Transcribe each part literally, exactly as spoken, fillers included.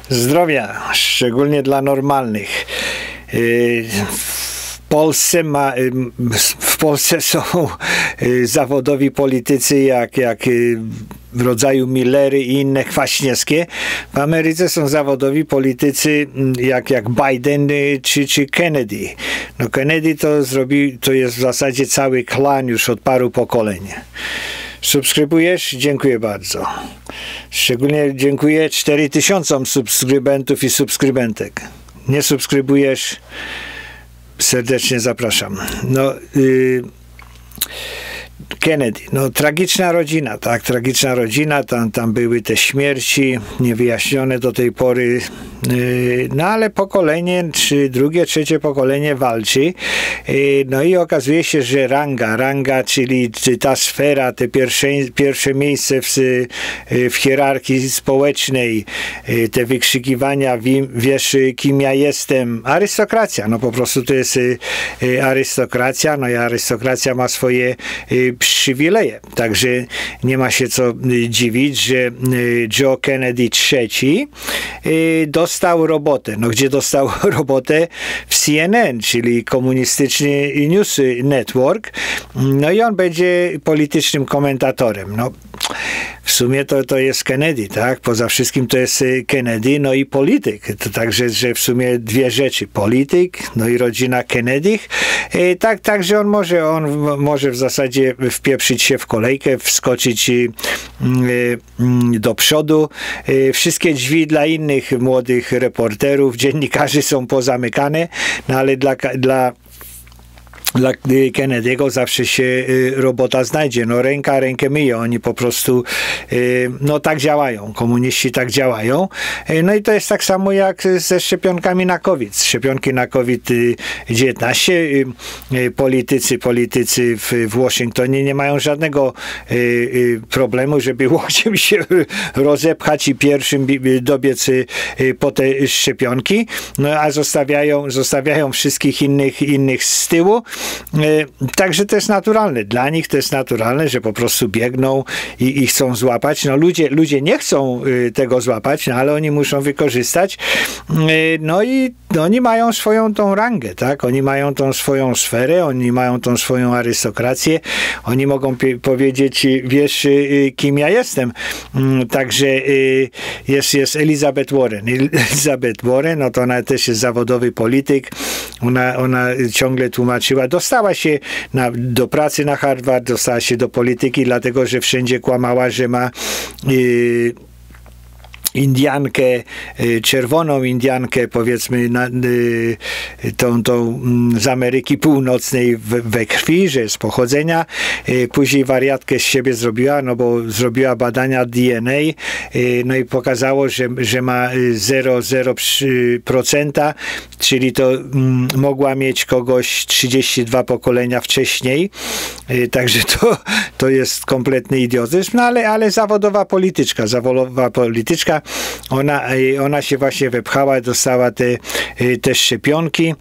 Zdrowia, szczególnie dla normalnych. W Polsce, ma, w Polsce są zawodowi politycy jak, jak w rodzaju Millery i inne kwaśniewskie. W Ameryce są zawodowi politycy jak, jak Biden czy, czy Kennedy. No Kennedy to zrobił, to jest w zasadzie cały klan już od paru pokoleń. Subskrybujesz? Dziękuję bardzo. Szczególnie dziękuję cztery tysiącom subskrybentów i subskrybentek. Nie subskrybujesz? Serdecznie zapraszam. No, yy, Kennedy, no tragiczna rodzina, tak, tragiczna rodzina, tam, tam były te śmierci niewyjaśnione do tej pory, yy, no ale pokolenie, czy drugie, trzecie pokolenie walczy, yy, no i okazuje się, że ranga, ranga, czyli ta sfera, te pierwsze, pierwsze miejsce w, w hierarchii społecznej, yy, te wykrzykiwania, wiesz kim ja jestem, arystokracja, no po prostu to jest yy, arystokracja, no i arystokracja ma swoje yy, przywileje. Także nie ma się co dziwić, że Joe Kennedy trzeci dostał robotę. No gdzie dostał robotę? W C N N, czyli komunistyczny News Network. No i on będzie politycznym komentatorem. No w sumie to, to jest Kennedy, tak? Poza wszystkim to jest Kennedy, no i polityk. To także, że w sumie dwie rzeczy. Polityk, no i rodzina Kennedych. Tak, także on może, on może w zasadzie wpieprzyć się w kolejkę, wskoczyć do przodu. Wszystkie drzwi dla innych młodych reporterów, dziennikarzy są pozamykane, no ale dla, dla Dla Kennedy'ego zawsze się robota znajdzie. No ręka rękę myje. Oni po prostu no tak działają. Komuniści tak działają. No i to jest tak samo jak ze szczepionkami na COVID. Szczepionki na COVID dziewiętnaście. Politycy, politycy w, w Waszyngtonie nie mają żadnego problemu, żeby łokciem się rozepchać i pierwszym dobiec po te szczepionki. No a zostawiają, zostawiają wszystkich innych, innych z tyłu. Także to jest naturalne. Dla nich to jest naturalne, że po prostu biegną i, i chcą złapać. No ludzie, ludzie nie chcą tego złapać, no ale oni muszą wykorzystać. No i no, oni mają swoją tą rangę, tak? Oni mają tą swoją sferę, oni mają tą swoją arystokrację. Oni mogą powiedzieć, wiesz, kim ja jestem. Także jest, jest Elizabeth Warren. Elizabeth Warren, no to ona też jest zawodowy polityk. Ona, ona ciągle tłumaczyła, dostała się na, do pracy na Harvard, dostała się do polityki, dlatego że wszędzie kłamała, że ma yy, Indiankę, czerwoną Indiankę, powiedzmy, na, tą, tą z Ameryki Północnej we krwi, że z pochodzenia. Później wariatkę z siebie zrobiła, no bo zrobiła badania D N A, no i pokazało, że, że ma zero przecinek zero procent, czyli to mm, mogła mieć kogoś trzydzieści dwa pokolenia wcześniej. Także to, to jest kompletny idiotyzm, no ale, ale zawodowa polityczka, zawodowa polityczka. Ona, ona się właśnie wepchała, dostała te, te szczepionki.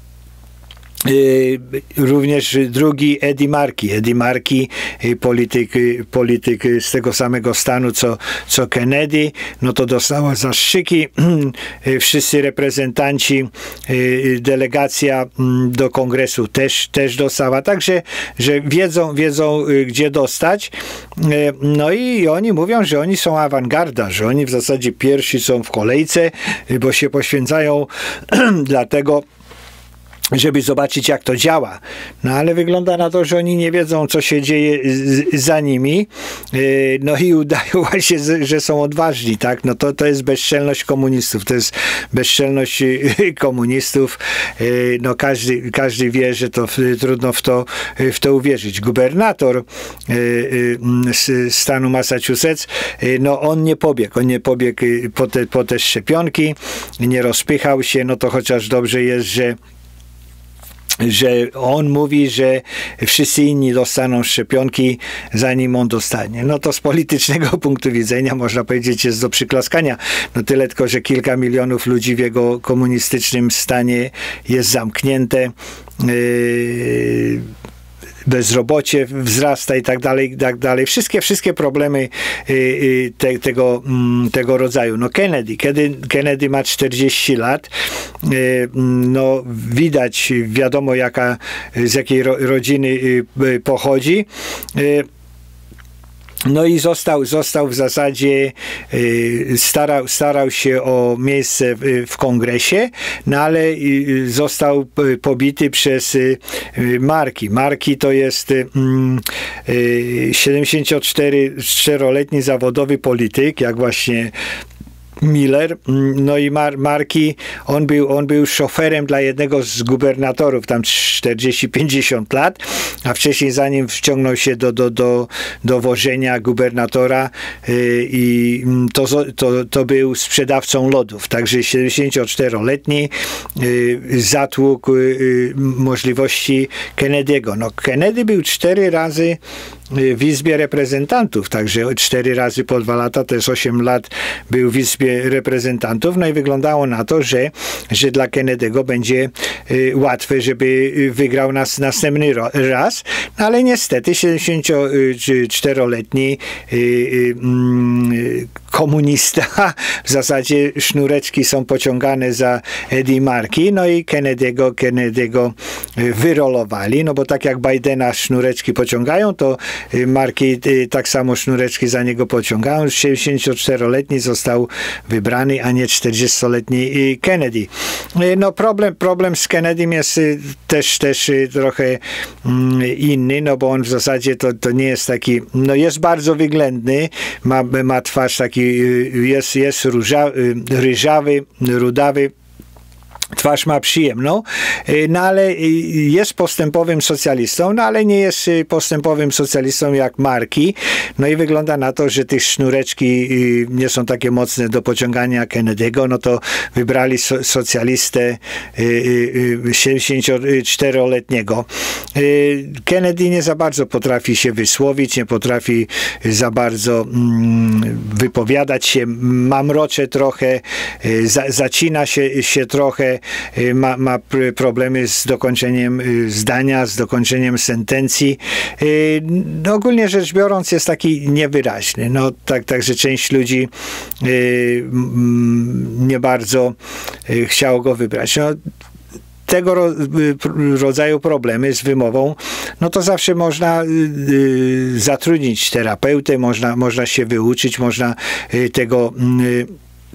Również drugi Eddie Markey. Eddie Markey, polityk, polityk z tego samego stanu co, co Kennedy, no to dostała zastrzyki. Wszyscy reprezentanci, delegacja do kongresu też, też dostała. Także, że wiedzą, wiedzą gdzie dostać. No i oni mówią, że oni są awangarda, że oni w zasadzie pierwsi są w kolejce, bo się poświęcają dlatego, żeby zobaczyć, jak to działa. No ale wygląda na to, że oni nie wiedzą, co się dzieje z, za nimi. Yy, no i udają właśnie, że są odważni, tak? No to, to jest bezczelność komunistów. To jest bezczelność komunistów. Yy, no każdy, każdy wie, że to trudno w to, w to uwierzyć. Gubernator yy, yy, z stanu Massachusetts, yy, no on nie pobiegł. On nie pobiegł po te, po te szczepionki, nie rozpychał się, no to chociaż dobrze jest, że że on mówi, że wszyscy inni dostaną szczepionki, zanim on dostanie. No to z politycznego punktu widzenia można powiedzieć jest do przyklaskania. No tyle tylko, że kilka milionów ludzi w jego komunistycznym stanie jest zamknięte. Yy, bezrobocie wzrasta i tak dalej, i tak dalej. Wszystkie, wszystkie problemy te, tego, tego rodzaju. No Kennedy, kiedy Kennedy ma czterdzieści lat, no widać, wiadomo jaka, z jakiej ro, rodziny pochodzi. No i został, został w zasadzie, starał, starał się o miejsce w, w kongresie, no ale został pobity przez Markey. Markey to jest siedemdziesięcioczteroletni zawodowy polityk, jak właśnie Miller, no i Mar Markey, on był, on był szoferem dla jednego z gubernatorów, tam czterdzieści pięćdziesiąt lat, a wcześniej zanim wciągnął się do, do, do, do wożenia gubernatora yy, i to, to, to był sprzedawcą lodów, także siedemdziesięcioczteroletni yy, zatłukł yy, możliwości Kennedy'ego. No Kennedy był cztery razy w Izbie Reprezentantów, także cztery razy po dwa lata, to jest osiem lat był w Izbie Reprezentantów, no i wyglądało na to, że, że dla Kennedy'ego będzie y, łatwe, żeby wygrał nas następny raz, no ale niestety siedemdziesięcioczteroletni y, y, y, komunista, w zasadzie sznureczki są pociągane za Eddie Markey, no i Kennedy'ego, Kennedy'ego wyrolowali, no bo tak jak Bidena sznureczki pociągają, to Markey tak samo sznureczki za niego pociągają. siedemdziesięcioczteroletni został wybrany, a nie czterdziestoletni Kennedy. No problem, problem z Kennedym jest też, też trochę inny, no bo on w zasadzie to, to nie jest taki, no jest bardzo wyględny, ma, ma twarz taki, jest, jest róża, ryżawy, rudawy, twarz ma przyjemną, no ale jest postępowym socjalistą, no ale nie jest postępowym socjalistą jak Markey, no i wygląda na to, że te sznureczki nie są takie mocne do pociągania Kennedy'ego, no to wybrali so, socjalistę siedemdziesięcioczteroletniego. Kennedy nie za bardzo potrafi się wysłowić, nie potrafi za bardzo mm, wypowiadać się, mamrocze trochę, za, zacina się, się trochę, Ma, ma problemy z dokończeniem zdania, z dokończeniem sentencji. No, ogólnie rzecz biorąc jest taki niewyraźny. No, tak, także część ludzi nie bardzo chciało go wybrać. No, tego ro, rodzaju problemy z wymową, no to zawsze można y, zatrudnić terapeutę, można, można się wyuczyć, można y, tego y,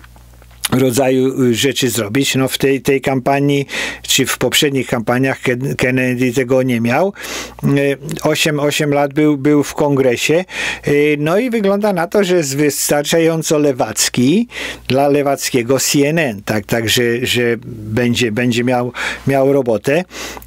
rodzaju rzeczy zrobić. No w tej, tej kampanii, czy w poprzednich kampaniach Kennedy tego nie miał. osiem lat był, był w kongresie. No i wygląda na to, że jest wystarczająco lewacki dla lewackiego C N N. Tak, tak że, że będzie, będzie miał, miał robotę.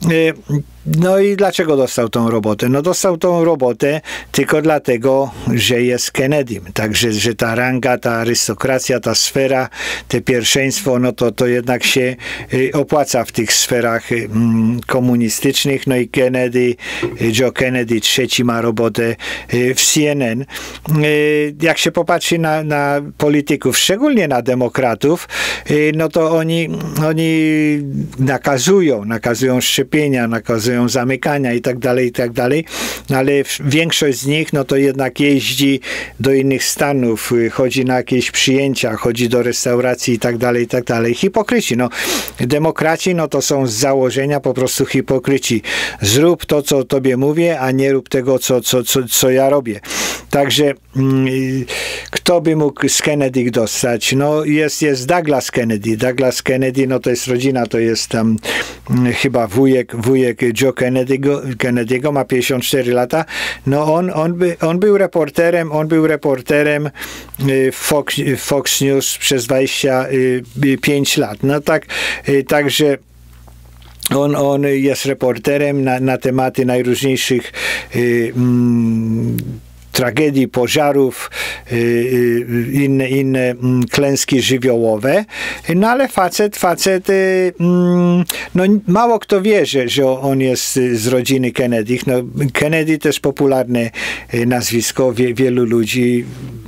No i dlaczego dostał tą robotę? No dostał tą robotę tylko dlatego, że jest Kennedym. Także, że ta ranga, ta arystokracja, ta sfera, te pierwszeństwo, no to, to jednak się opłaca w tych sferach komunistycznych. No i Kennedy, Joe Kennedy trzeci ma robotę w C N N. Jak się popatrzy na, na polityków, szczególnie na demokratów, no to oni, oni nakazują, nakazują szczepienia, nakazują zamykania i tak dalej, i tak dalej, no ale większość z nich, no to jednak jeździ do innych stanów, chodzi na jakieś przyjęcia, chodzi do restauracji i tak dalej, i tak dalej. Hipokryci, no demokraci, no to są z założenia po prostu hipokryci. Zrób to, co tobie mówię, a nie rób tego, co, co, co, co ja robię. Także mm, kto by mógł z Kennedy dostać? No jest, jest Douglas Kennedy. Douglas Kennedy, no to jest rodzina, to jest tam mm, chyba wujek, wujek Joe Kennedy'ego, Kennedy'ego, ma pięćdziesiąt cztery lata. No on, on, by, on był reporterem, on był reporterem Fox, Fox News przez dwadzieścia pięć lat. No tak, także On, on jest reporterem na, na tematy najróżniejszych y, mm, tragedii, pożarów, y, y, inne, inne mm, klęski żywiołowe. No ale facet, facet, y, mm, no mało kto wie, że, że on jest z rodziny Kennedych. No, Kennedy też popularne nazwisko, wie, wielu ludzi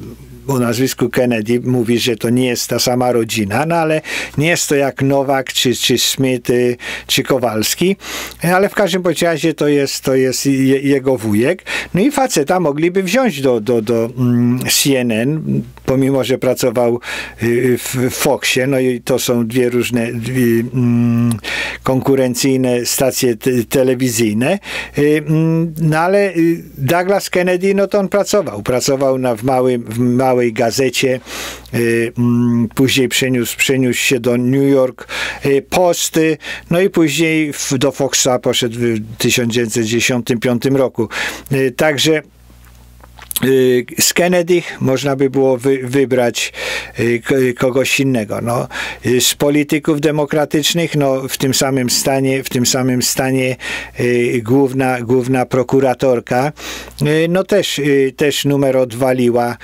o nazwisku Kennedy mówi, że to nie jest ta sama rodzina, no ale nie jest to jak Nowak, czy, czy Smith, czy Kowalski, ale w każdym razie to jest, to jest je, jego wujek. No i faceta mogliby wziąć do, do, do mm, C N N, pomimo, że pracował w Foxie, no i to są dwie różne dwie, mm, konkurencyjne stacje te, telewizyjne, no ale Douglas Kennedy, no to on pracował, pracował na, w, małym, w małej gazecie, później przeniósł, przeniósł się do New York Post, no i później do Foxa poszedł w tysiąc dziewięćset dziesiątym piątym roku. Także z Kennedy można by było wy, wybrać kogoś innego. No, z polityków demokratycznych, no, w tym samym stanie, w tym samym stanie główna, główna prokuratorka, no też, też numer odwaliła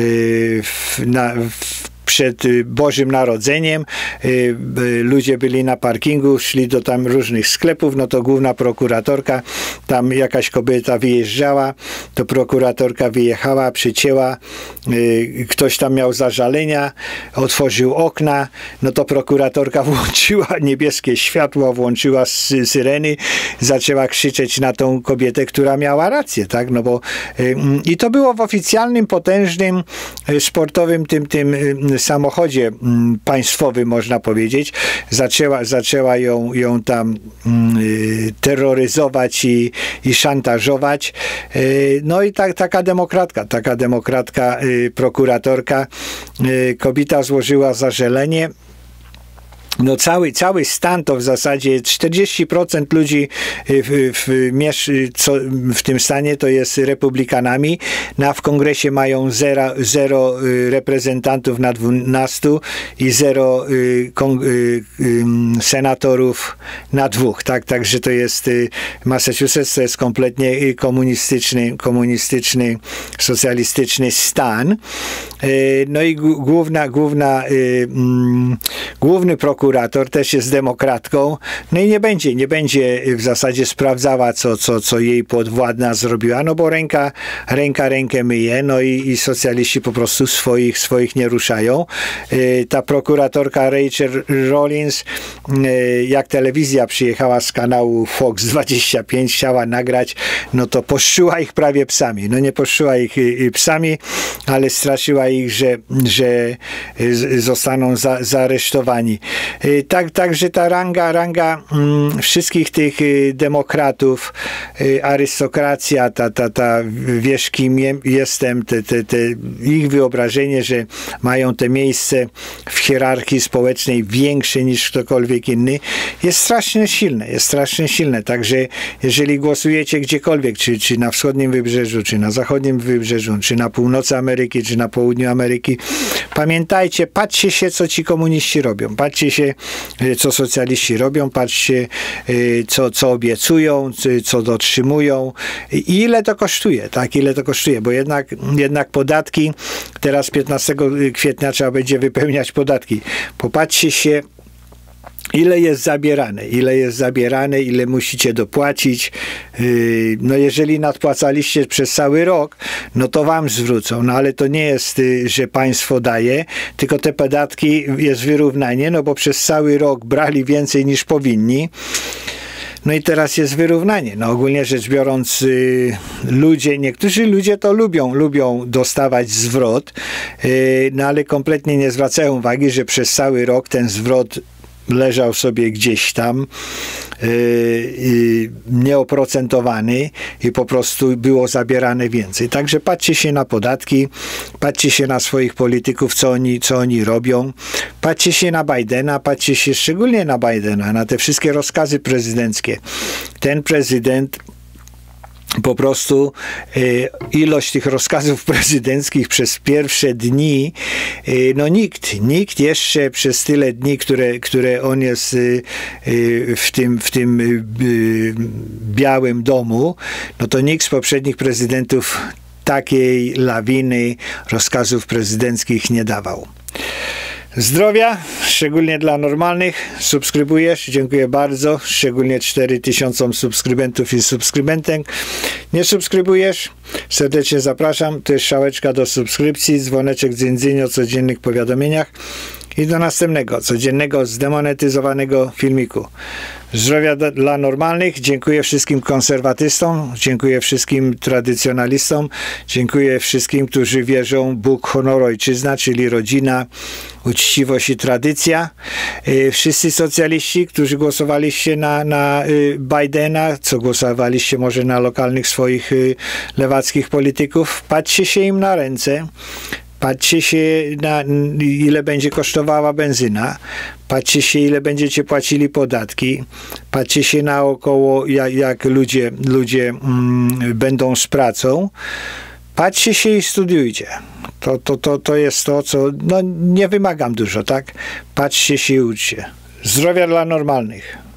w, na, w przed Bożym Narodzeniem, ludzie byli na parkingu, szli do tam różnych sklepów, no to główna prokuratorka, tam jakaś kobieta wyjeżdżała, to prokuratorka wyjechała, przycięła, ktoś tam miał zażalenia, otworzył okna, no to prokuratorka włączyła niebieskie światło, włączyła syreny, zaczęła krzyczeć na tą kobietę, która miała rację, tak, no bo i to było w oficjalnym, potężnym, sportowym tym, tym samochodzie państwowym, można powiedzieć. Zaczęła, zaczęła ją, ją tam y, terroryzować i, i szantażować. Y, no i tak, taka demokratka, taka demokratka, y, prokuratorka, y, kobieta złożyła zażalenie. No cały, cały stan to w zasadzie czterdzieści procent ludzi w, w, co, w tym stanie to jest republikanami, no a w kongresie mają zero, zero reprezentantów na dwunastu i zero kon, senatorów na dwóch, tak? Także to jest Massachusetts, to jest kompletnie komunistyczny, komunistyczny, socjalistyczny stan. No i główna, główna, główny prokurator Prokurator też jest demokratką, no i nie będzie, nie będzie w zasadzie sprawdzała, co, co, co jej podwładna zrobiła, no bo ręka, ręka rękę myje, no i, i socjaliści po prostu swoich, swoich nie ruszają. Yy, ta prokuratorka Rachel Rollins, yy, jak telewizja przyjechała z kanału Fox dwadzieścia pięć, chciała nagrać, no to poszczyła ich prawie psami. No nie poszczyła ich yy, psami, ale straszyła ich, że, że yy, zostaną za, zaaresztowani. Tak, także ta ranga, ranga mm, wszystkich tych y, demokratów, y, arystokracja, ta, ta, ta wiesz kim je, jestem, te, te, te, ich wyobrażenie, że mają te miejsce w hierarchii społecznej większe niż ktokolwiek inny, jest strasznie silne, jest strasznie silne. Także jeżeli głosujecie gdziekolwiek, czy, czy na wschodnim wybrzeżu, czy na zachodnim wybrzeżu, czy na północy Ameryki, czy na południu Ameryki, pamiętajcie, patrzcie się, co ci komuniści robią, patrzcie się, co socjaliści robią, patrzcie, co, co obiecują, co dotrzymują i ile to kosztuje, tak, ile to kosztuje, bo jednak, jednak podatki, teraz piętnastego kwietnia trzeba będzie wypełniać podatki. Popatrzcie się, ile jest zabierane, ile jest zabierane, ile musicie dopłacić. No jeżeli nadpłacaliście przez cały rok, no to wam zwrócą. No ale to nie jest, że państwo daje, tylko te podatki jest wyrównanie, no bo przez cały rok brali więcej niż powinni. No i teraz jest wyrównanie. No ogólnie rzecz biorąc, y, ludzie, niektórzy ludzie to lubią, lubią dostawać zwrot, y, no ale kompletnie nie zwracają uwagi, że przez cały rok ten zwrot leżał sobie gdzieś tam yy, yy, nieoprocentowany i po prostu było zabierane więcej. Także patrzcie się na podatki, patrzcie się na swoich polityków, co oni, co oni robią, patrzcie się na Bidena, patrzcie się szczególnie na Bidena, na te wszystkie rozkazy prezydenckie. Ten prezydent po prostu y, ilość tych rozkazów prezydenckich przez pierwsze dni, y, no nikt, nikt jeszcze przez tyle dni, które, które on jest y, y, w tym, w tym y, y, Białym Domu, no to nikt z poprzednich prezydentów takiej lawiny rozkazów prezydenckich nie dawał. Zdrowia, szczególnie dla normalnych. Subskrybujesz, dziękuję bardzo, szczególnie cztery tysiące subskrybentów i subskrybentek. Nie subskrybujesz? Serdecznie zapraszam. To jest strzałeczka do subskrypcji, dzwoneczek dzyń dzyń o codziennych powiadomieniach i do następnego, codziennego, zdemonetyzowanego filmiku. Zdrowia dla normalnych. Dziękuję wszystkim konserwatystom, dziękuję wszystkim tradycjonalistom, dziękuję wszystkim, którzy wierzą Bóg, honor, ojczyzna, czyli rodzina, uczciwość i tradycja. Wszyscy socjaliści, którzy głosowaliście na, na Bidena, co głosowaliście może na lokalnych swoich lewackich polityków, patrzcie się im na ręce. Patrzcie się, na ile będzie kosztowała benzyna, patrzcie się, ile będziecie płacili podatki, patrzcie się naokoło, jak, jak ludzie, ludzie mm, będą z pracą, patrzcie się i studiujcie. To, to, to, to jest to, co no, nie wymagam dużo, tak? Patrzcie się i uczcie. Zdrowia dla normalnych.